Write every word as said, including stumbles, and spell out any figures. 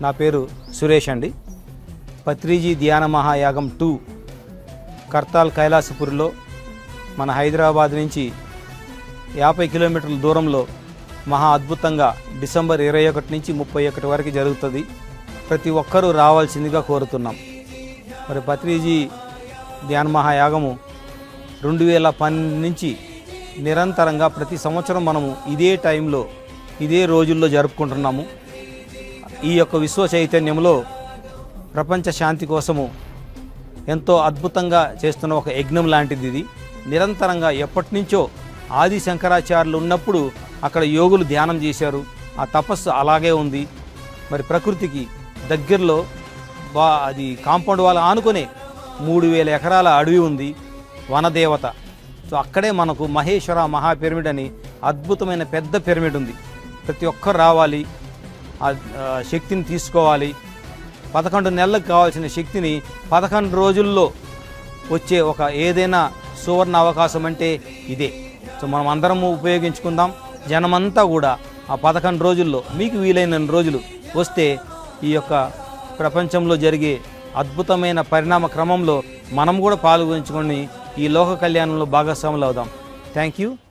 నా పేరు సురేష్ అండి. పత్రిజీ ధ్యాన మహాయాగం టూ కర్తాల్ కైలాసపురిలో మన హైదరాబాద్ నుంచి యాభై కిలోమీటర్ల దూరంలో మహా అద్భుతంగా డిసెంబర్ ఇరవై ఒకటి నుంచి ముప్పై ఒకటి వరకు జరుగుతుంది. ప్రతి ఒక్కరూ రావాల్సిందిగా కోరుతున్నాం. మరి పత్రిజీ ధ్యాన మహాయాగము రెండు వేల పన్నెండు నుంచి నిరంతరంగా ప్రతి సంవత్సరం మనము ఇదే టైంలో ఇదే రోజుల్లో జరుపుకుంటున్నాము. ఈ యొక్క విశ్వ చైతన్యంలో ప్రపంచ శాంతి కోసము ఎంతో అద్భుతంగా చేస్తున్న ఒక యజ్ఞం లాంటిది ఇది. నిరంతరంగా ఎప్పటి నుంచో ఆది శంకరాచార్యులు ఉన్నప్పుడు అక్కడ యోగులు ధ్యానం చేశారు. ఆ తపస్సు అలాగే ఉంది. మరి ప్రకృతికి దగ్గరలో బా అది కాంపౌండ్ వాళ్ళ ఆనుకునే మూడు వేల ఎకరాల అడవి ఉంది, వనదేవత. సో అక్కడే మనకు మహేశ్వర మహా పిరమిడ్ అని అద్భుతమైన పెద్ద పిరమిడ్ ఉంది. ప్రతి ఒక్కరు రావాలి, ఆ శక్తిని తీసుకోవాలి. పదకొండు నెలలకు కావాల్సిన శక్తిని పదకొండు రోజుల్లో వచ్చే ఒక ఏదైనా సువర్ణ అవకాశం అంటే ఇదే. సో మనం అందరము ఉపయోగించుకుందాం. జనమంతా కూడా ఆ పదకొండు రోజుల్లో మీకు వీలైన రోజులు వస్తే ఈ యొక్క ప్రపంచంలో జరిగే అద్భుతమైన పరిణామ క్రమంలో మనం కూడా పాల్గొంచుకొని ఈ లోక కళ్యాణంలో భాగస్వాములు అవుదాం. Thank you.